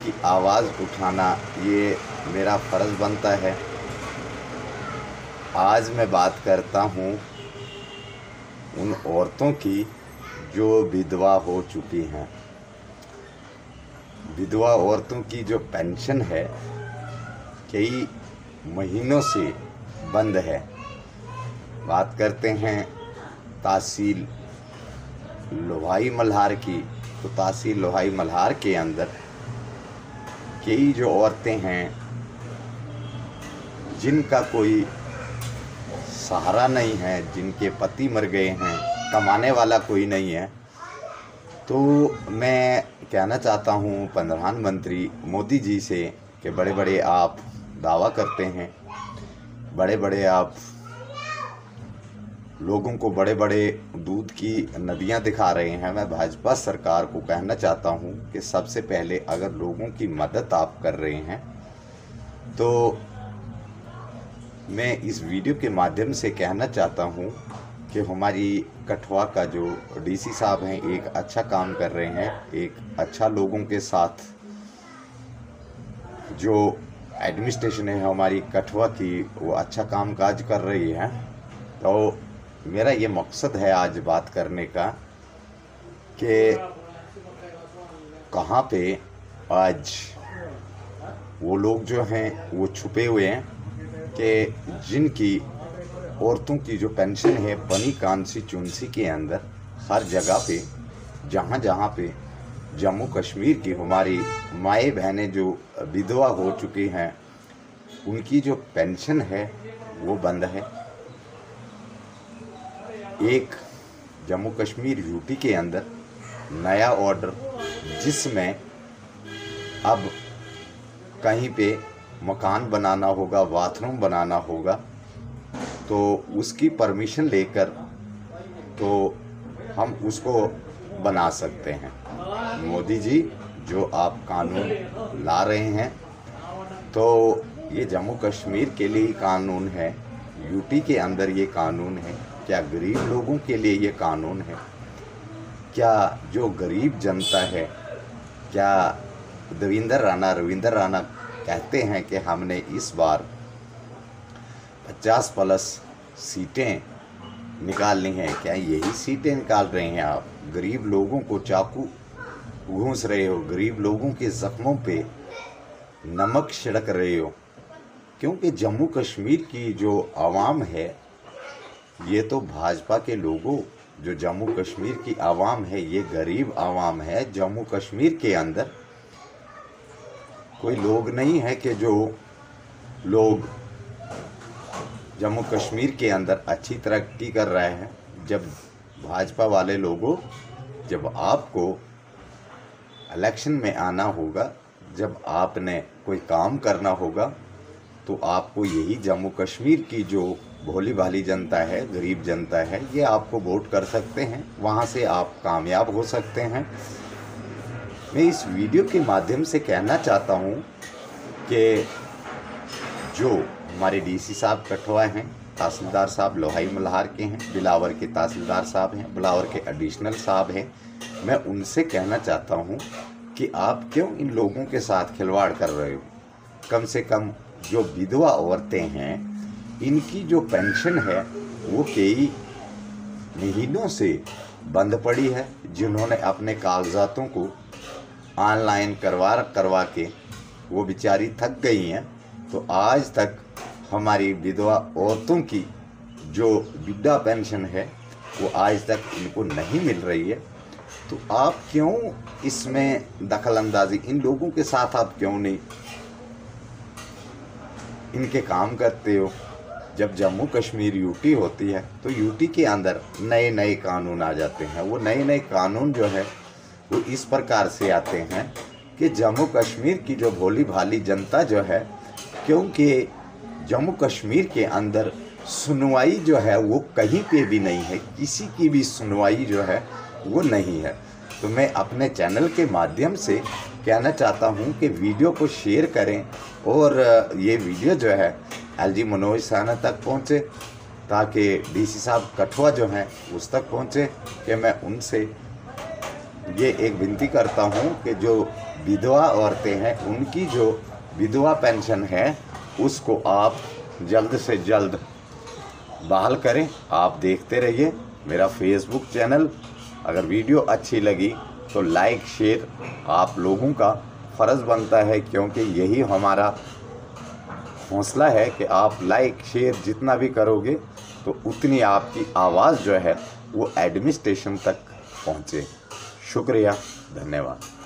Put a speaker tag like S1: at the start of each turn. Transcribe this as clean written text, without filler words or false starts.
S1: की आवाज़ उठाना ये मेरा फ़र्ज़ बनता है। आज मैं बात करता हूँ उन औरतों की जो विधवा हो चुकी हैं। विधवा औरतों की जो पेंशन है कई महीनों से बंद है। बात करते हैं तहसील लोहाई मल्हार की, तो तहसील लोहाई मल्हार के अंदर कई जो औरतें हैं जिनका कोई सहारा नहीं है, जिनके पति मर गए हैं, कमाने वाला कोई नहीं है, तो मैं कहना चाहता हूँ प्रधानमंत्री मोदी जी से कि बड़े बड़े आप दावा करते हैं, बड़े बड़े आप लोगों को बड़े बड़े दूध की नदियाँ दिखा रहे हैं। मैं भाजपा सरकार को कहना चाहता हूँ कि सबसे पहले अगर लोगों की मदद आप कर रहे हैं तो मैं इस वीडियो के माध्यम से कहना चाहता हूँ कि हमारी कठुआ का जो डीसी साहब हैं एक अच्छा काम कर रहे हैं, एक अच्छा लोगों के साथ जो एडमिनिस्ट्रेशन है हमारी कठुआ की वो अच्छा काम काज कर रही है। तो मेरा ये मकसद है आज बात करने का कि कहाँ पे आज वो लोग जो हैं वो छुपे हुए हैं कि जिनकी औरतों की जो पेंशन है बनी कांसी चुनसी के अंदर हर जगह पे जहाँ जहाँ पे जम्मू कश्मीर की हमारी माएँ बहनें जो विधवा हो चुकी हैं उनकी जो पेंशन है वो बंद है। एक जम्मू कश्मीर यूटी के अंदर नया ऑर्डर जिसमें अब कहीं पे मकान बनाना होगा, बाथरूम बनाना होगा, तो उसकी परमिशन लेकर तो हम उसको बना सकते हैं। मोदी जी जो आप कानून ला रहे हैं तो ये जम्मू कश्मीर के लिए ही कानून है, यूटी के अंदर ये कानून है। क्या गरीब लोगों के लिए ये कानून है? क्या जो गरीब जनता है, क्या रविंदर राणा कहते हैं कि हमने इस बार 50+ सीटें निकालनी हैं, क्या यही सीटें निकाल रहे हैं आप? गरीब लोगों को चाकू घूंस रहे हो, गरीब लोगों के ज़ख्मों पे नमक छिड़क रहे हो, क्योंकि जम्मू कश्मीर की जो आवाम है ये तो भाजपा के लोगों, जो जम्मू कश्मीर की आवाम है ये गरीब आवाम है। जम्मू कश्मीर के अंदर कोई लोग नहीं है कि जो लोग जम्मू कश्मीर के अंदर अच्छी तरक्की कर रहे हैं। जब भाजपा वाले लोगों, जब आपको इलेक्शन में आना होगा, जब आपने कोई काम करना होगा, तो आपको यही जम्मू कश्मीर की जो भोली भाली जनता है, गरीब जनता है, ये आपको वोट कर सकते हैं, वहाँ से आप कामयाब हो सकते हैं। मैं इस वीडियो के माध्यम से कहना चाहता हूँ कि जो हमारे डीसी साहब कठुआ हैं, तहसीलदार साहब लोहाई मल्हार के हैं, बिलावर के तहसीलदार साहब हैं, बिलावर के एडिशनल साहब हैं, मैं उनसे कहना चाहता हूँ कि आप क्यों इन लोगों के साथ खिलवाड़ कर रहे हो? कम से कम जो विधवा औरतें हैं इनकी जो पेंशन है वो कई महीनों से बंद पड़ी है। जिन्होंने अपने कागजातों को ऑनलाइन करवा के वो बेचारी थक गई हैं, तो आज तक हमारी विधवा औरतों की जो वृद्धा पेंशन है वो आज तक इनको नहीं मिल रही है। तो आप क्यों इसमें दखलंदाजी, इन लोगों के साथ आप क्यों नहीं इनके काम करते हो? जब जम्मू कश्मीर यूटी होती है तो यूटी के अंदर नए नए कानून आ जाते हैं। वो नए नए कानून जो है वो इस प्रकार से आते हैं कि जम्मू कश्मीर की जो भोली भाली जनता जो है, क्योंकि जम्मू कश्मीर के अंदर सुनवाई जो है वो कहीं पे भी नहीं है, किसी की भी सुनवाई जो है वो नहीं है। तो मैं अपने चैनल के माध्यम से कहना चाहता हूँ कि वीडियो को शेयर करें और ये वीडियो जो है एलजी मनोज साना तक पहुँचे, ताकि डीसी साहब कठुआ जो हैं उस तक पहुँचे कि मैं उनसे ये एक विनती करता हूँ कि जो विधवा औरतें हैं उनकी जो विधवा पेंशन है उसको आप जल्द से जल्द बहाल करें। आप देखते रहिए मेरा फेसबुक चैनल। अगर वीडियो अच्छी लगी तो लाइक शेयर आप लोगों का फ़र्ज़ बनता है, क्योंकि यही हमारा हौसला है कि आप लाइक शेयर जितना भी करोगे तो उतनी आपकी आवाज़ जो है वो एडमिनिस्ट्रेशन तक पहुँचे। शुक्रिया, धन्यवाद।